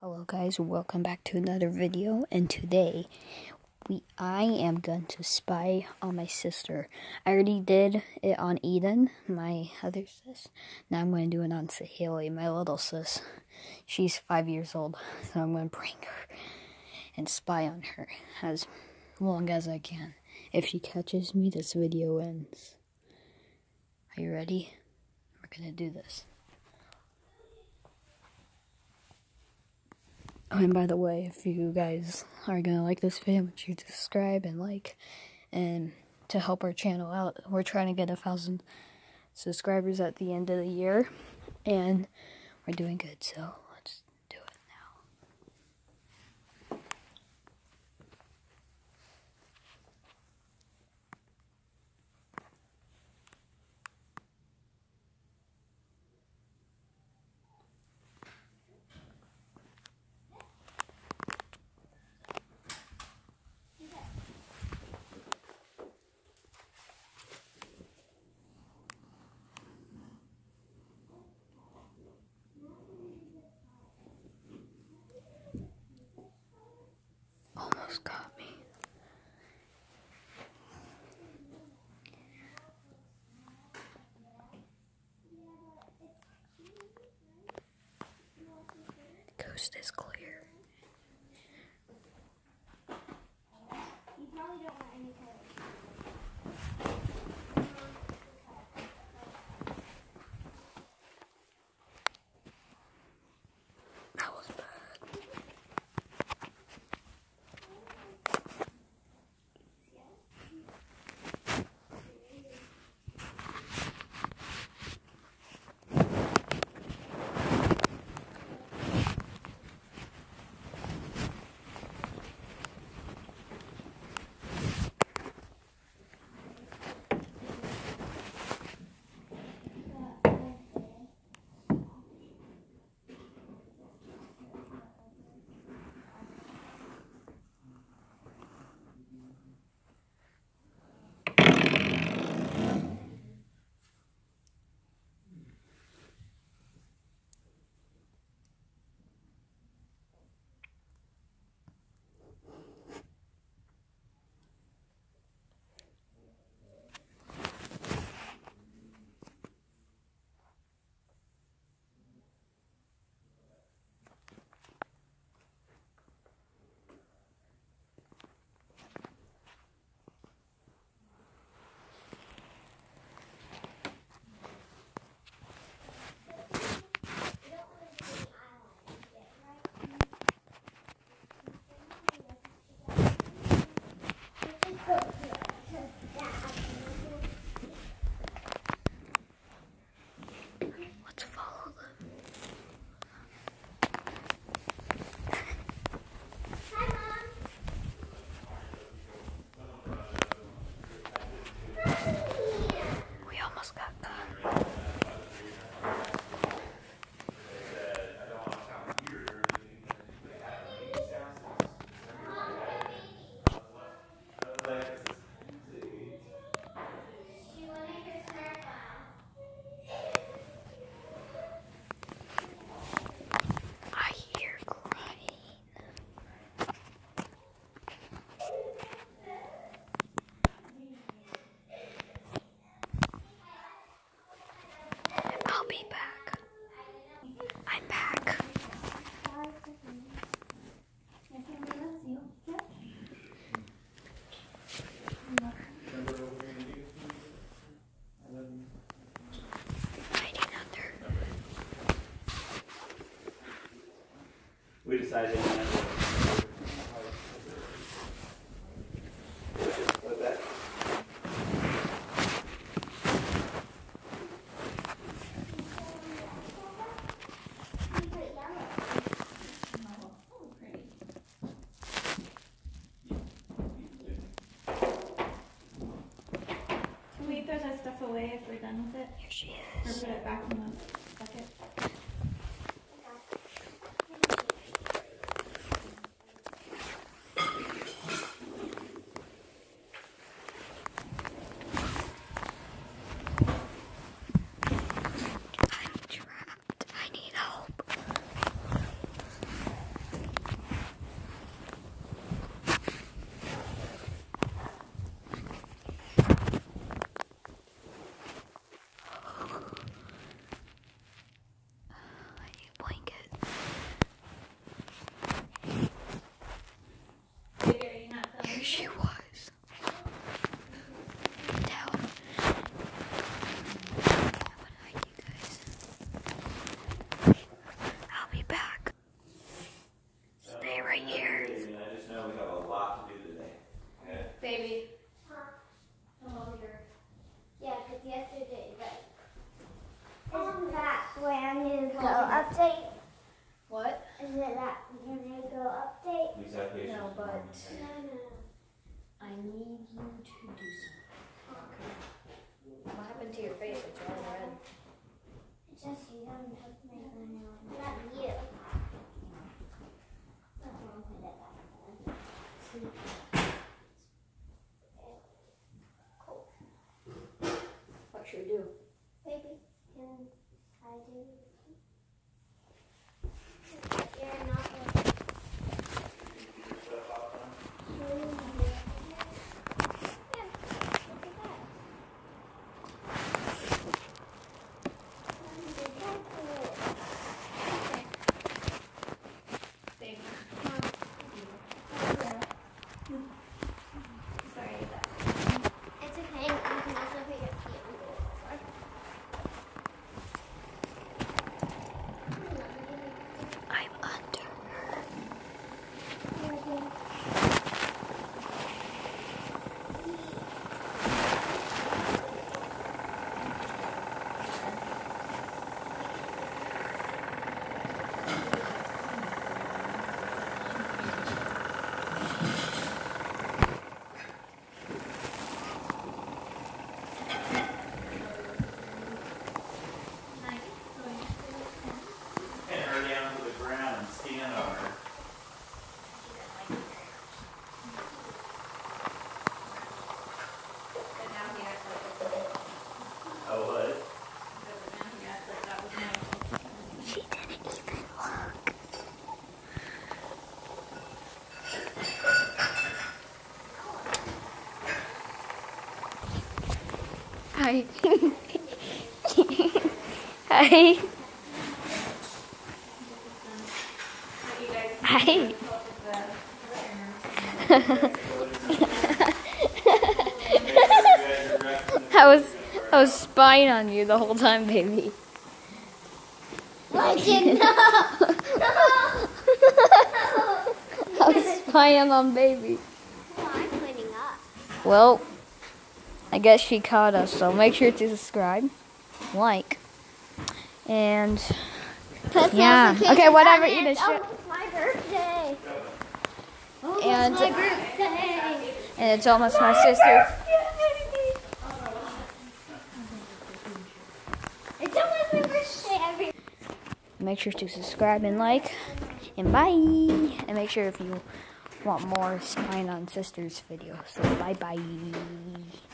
Hello guys, welcome back to another video, and today I am going to spy on my sister. I already did it on Eden, my other sis. Now I'm going to do it on Sahili, my little sis. She's 5 years old, so I'm going to prank her and spy on her as long as I can. If she catches me, this video ends. Are you ready? We're going to do this. Oh, and by the way, if you guys are gonna like this video, make sure to subscribe and like, and to help our channel out. We're trying to get 1,000 subscribers at the end of the year, and we're doing good, so let's do it now. Almost got me. The coast is clear. You probably don't want any That was bad. Let's follow them. Hi, Mom. We almost got caught. I hear crying. I'll be back. I'm back. Hiding under. We decided what's that? Can we throw that stuff away if we're done with it? Here she Or is. put it back in the bucket? I'm trapped. I need help. that we're gonna go update? Exactly. No, but No. I need you to do something. What happened to your face? It's all red. It's just you don't have my nail. Not you. What should we do? Baby, can I do? You're not It's okay. You can also put your feet on the floor. I'm under. Pin her down to the ground and stand on her. Oh, what? She didn't even look. Hi. Hi. Hi. I was spying on you the whole time, baby. I did not. I was spying on baby. Well, I'm cleaning up. Well, I guess she caught us, so make sure to subscribe, like, and yeah. Okay, whatever. Eat a shit. It's my birthday. And My birthday. and it's almost my sister. It's almost my birthday. Make sure to subscribe and like, and bye. And make sure if you want more spying on sisters videos. So bye bye.